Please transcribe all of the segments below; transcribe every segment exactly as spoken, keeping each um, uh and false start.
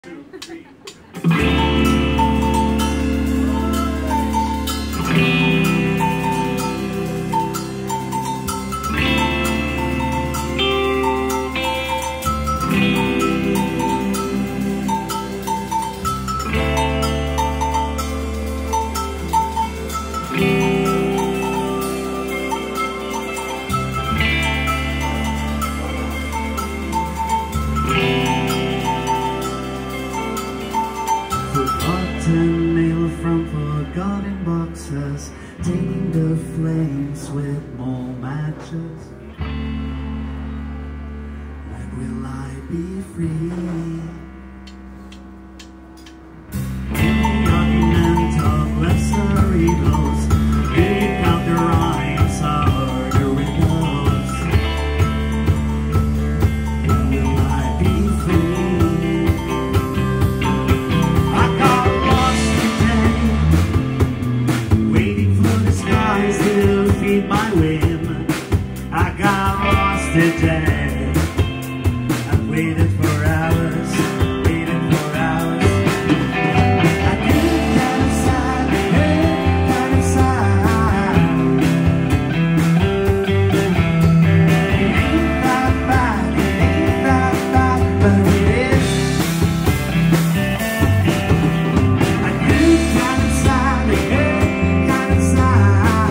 two, three. Forgotten mail from forgotten boxes, taking the flames with more matches. When will I be free? In the argument of lesser evils, pick out the rhymes or the riddles. When will I be free? To feed my whim, I got lost today. I've waited for hours, waited for hours. I couldn't get inside, couldn't get inside. It ain't that bad, it ain't that bad, but it is. I couldn't get inside, I couldn't get inside.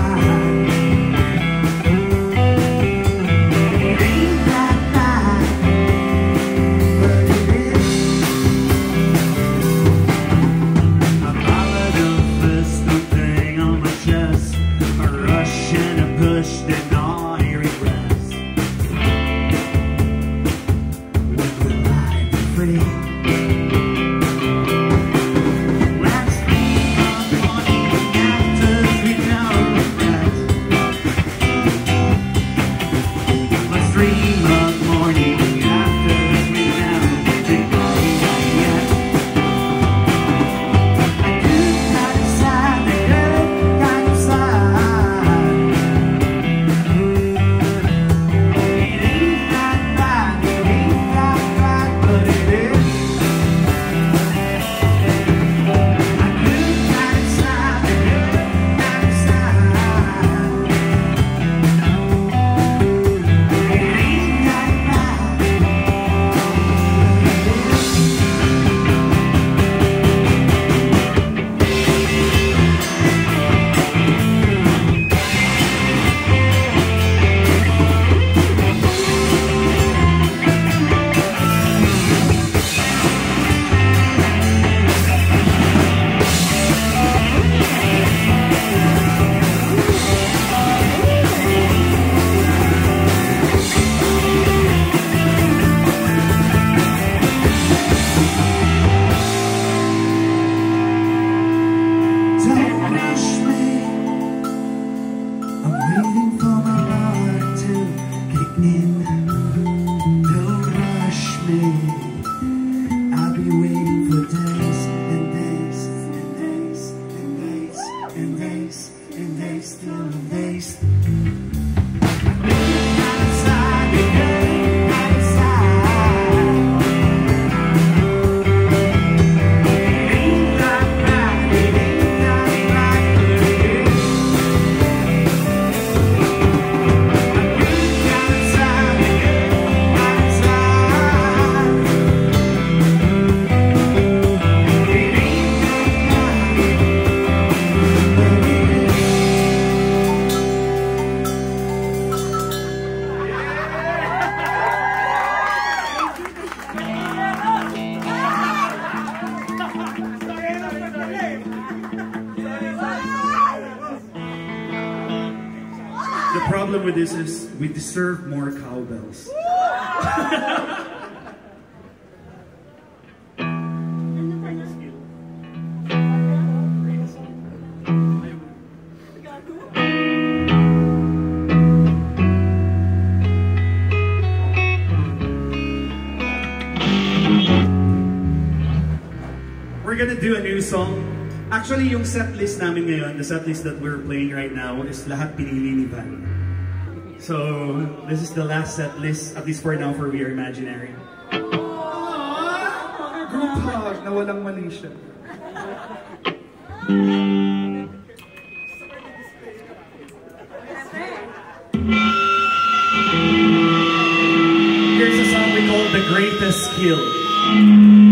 The problem with this is we deserve more cowbells. We're gonna do a new song. Actually, yung set list namin ngayon, the set list that we're playing right now is lahat pinili ni Vhall. So, this is the last set list, at least for now, for We Are Imaginary. Group hug na walang mali siya. Here's a song we call The Greatest Skill.